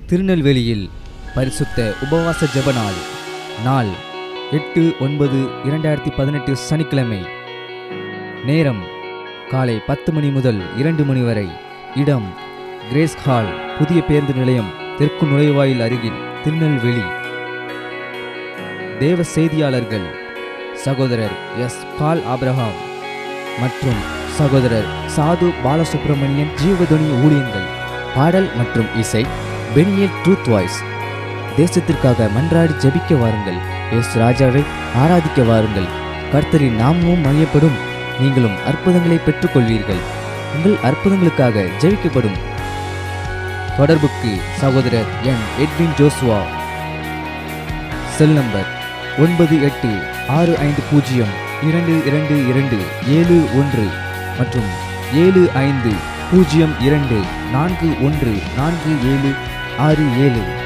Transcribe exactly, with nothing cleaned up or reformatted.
திருநெல்வேலியில் பரிசுத்த உபவாச ஜெப நாள். நாள் எட்டு ஒன்பது இரண்டாயிரத்தி பதினெட்டு சனிக்கிழமை. நேரம் காலை பத்து மணி முதல் இரண்டு மணி வரை. இடம் கிரேஸ் ஹால், புதிய பேருந்து நிலையம், தெற்கு நுழைவாயில் அருகில், திருநெல்வேலி. தேவ செய்தியாளர்கள் சகோதரர் எஸ் பால் ஆபிரகாம் மற்றும் சகோதரர் சாது பாலசுப்ரமணியன். ஜீவதுணி ஊழியங்கள். பாடல் மற்றும் இசை பெனியல் ட்ரூத் வாய்ஸ். தேசத்திற்காக மன்றாடி ஜெபிக்க வாருங்கள். இயேசு ராஜாவை ஆராதிக்க வாருங்கள். கர்த்தரின் நாமமும் மையப்படும். நீங்களும் அற்புதங்களை பெற்றுக்கொள்வீர்கள். உங்கள் அற்புதங்களுக்காக ஜெபிக்கப்படும். தொடர்புக்கு சகோதரர் N Edwin Joshua. Cell number ஒன்பது எட்டு ஆறு ஐந்து பூஜ்ஜியம் இரண்டு இரண்டு இரண்டு ஏழு ஒன்று மற்றும் ஏழு ஐந்து பூஜ்ஜியம் இரண்டு நான்கு ஒன்று நான்கு ஏழு ஆறு ஏழு.